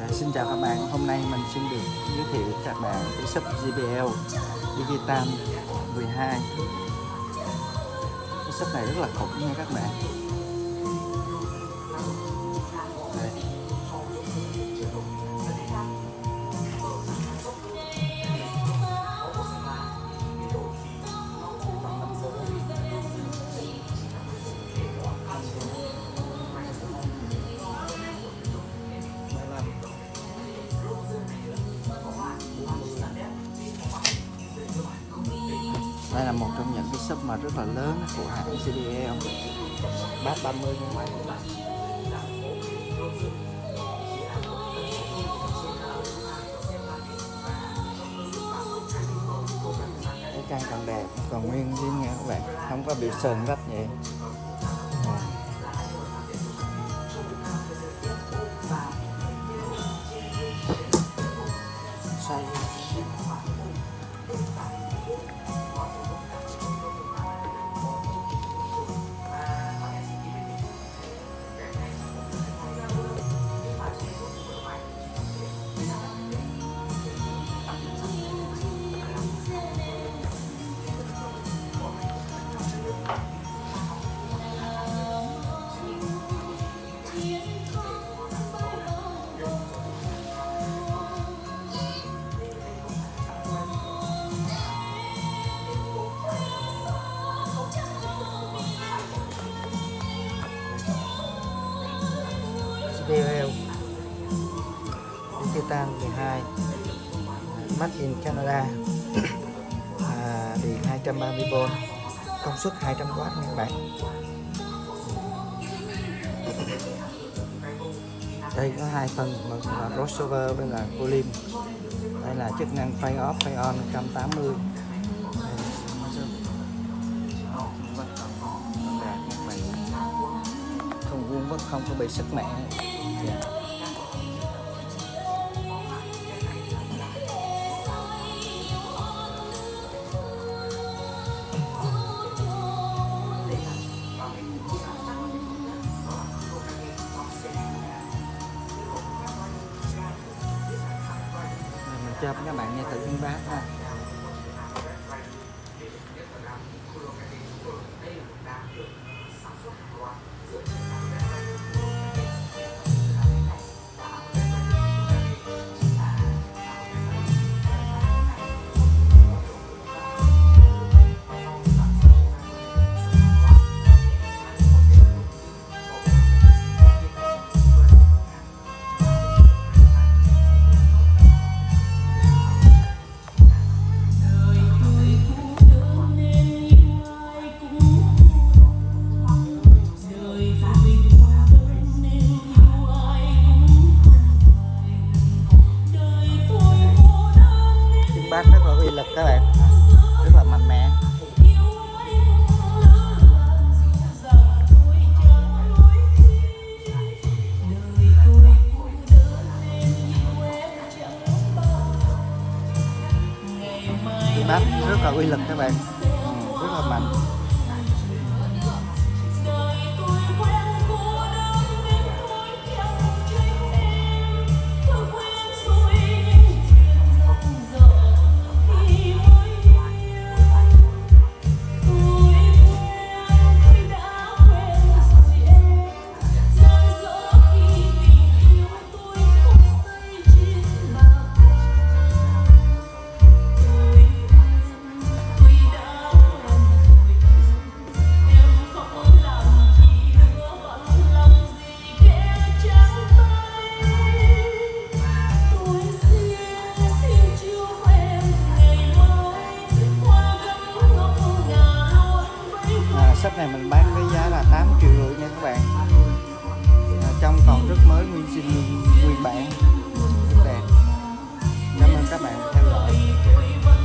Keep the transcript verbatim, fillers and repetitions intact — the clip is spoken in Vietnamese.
Xin chào các bạn, hôm nay mình xin được giới thiệu các bạn cái sub gi bê lờ Digital mười hai. Cái sub này rất là khủng nha các bạn. Đây. Đây là một trong những cái sub mà rất là lớn của hãng gi bê lờ, bát ba mươi nha các bạn. Cái can còn đẹp, còn nguyên zin nha các bạn, không có bị sờn rách vậy. Xoay. gi bê lờ Digital mười hai, Made in Canada, à, điện hai trăm ba mươi vôn, công suất hai trăm oát nha các bạn. Đây có hai phần, một là crossover với là volume. Đây là chức năng fade off, fade on một trăm tám mươi. Không vuông vức, không có bị sức mẻ. Yeah. Mình cho các bạn nghe thử tiếng bass ha. Bát rất là uy lực các bạn, rất là mạnh mẽ. Cái bát rất là uy lực các bạn, ừ, rất là mạnh. Sub này mình bán với giá là tám triệu rưỡi nha các bạn. À, trong còn rất mới, nguyên zin nguyên bản, rất đẹp. Cảm ơn các bạn theo dõi.